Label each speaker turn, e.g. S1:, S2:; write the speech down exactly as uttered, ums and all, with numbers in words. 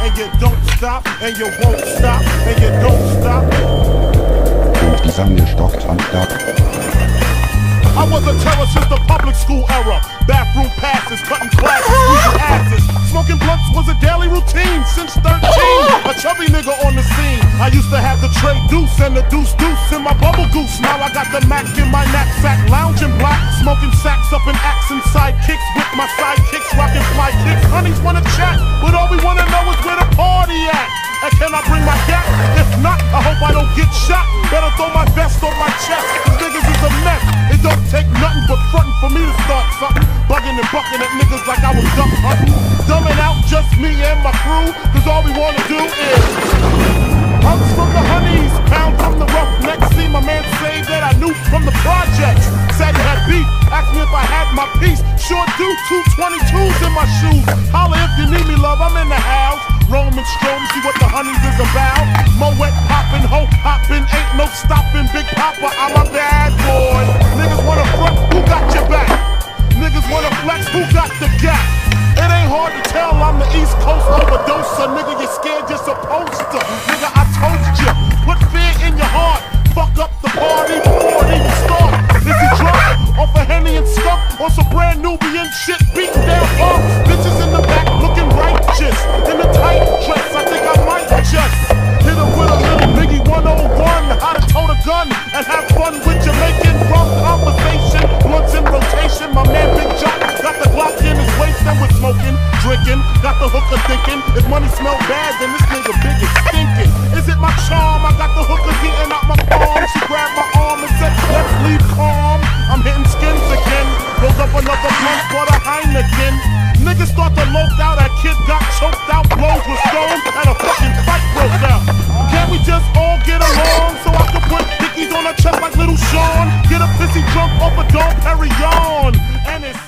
S1: and you don't stop, and you won't stop, and you don't stop.
S2: Und zusammengestockt am Start.
S1: I was a terror since the public school era. Bathroom passes, cutting classes, losing asses. Smoking blunts was a daily routine since thirteen. A chubby nigga on the scene. I used to have the tray deuce and the deuce deuce in my bubble goose. Now I got the Mac in my knapsack, lounging black, smoking sacks up in accent sidekicks with my sidekicks, rocking fly kicks. Honeys wanna chat, but all we wanna know is where the party at. And can I bring my gat? If not, I hope I don't get shot. Better throw my vest on my chest, cause niggas is a mess. It don't take nothing but frontin' for me to start something. Bugging and bucking at niggas like I was duck hunting. Dumbing out just me and my crew, cause all we wanna do is hugs from the honeys, pound from the roughnecks. See my man say that I knew from the projects. Said he had beef, asked me if I had my piece. Sure do, two twenty-twos in my shoes. Holla if you need me, love, I'm in the house. Roam and stroll, see what the honeys is about. Moet poppin', ho hoppin', ain't no stoppin'. Big Papa, I'm a bad boy. Niggas wanna front, who got your back? Niggas wanna flex, who got the gap? It ain't hard to tell, I'm the East Coast overdoser. Nigga, you're scared, you're supposed to. Nigga, I told you, put fear in your heart. Fuck up the party before it even start. Is he drunk, off a Henny and skunk, or some brand Nubian shit, beating down punk? Bitches in the back looking righteous, in a tight dress, I think I might just hit him with a little Biggie one oh one. How to tote a gun and have fun with Jamaican rum conversation. Blunts in rotation, my man Big Jock got the Glock in his waist and we're smoking, drinking. Got the hooker thinking, if money smell bad, then this nigga big is stinking. Is it my charm? I got the hookers eating out my palm. She grabbed my arm and said, let's leave calm. I'm hitting skins again. Rolled up another blunt for the Heineken. Niggas start to loke out, that kid got choked out, blows with stone, and a fucking fight broke out. Can't we just all get along so I can put dickies on her chest like little Sean? Get a pissy drunk off a Dom Perignon, and it's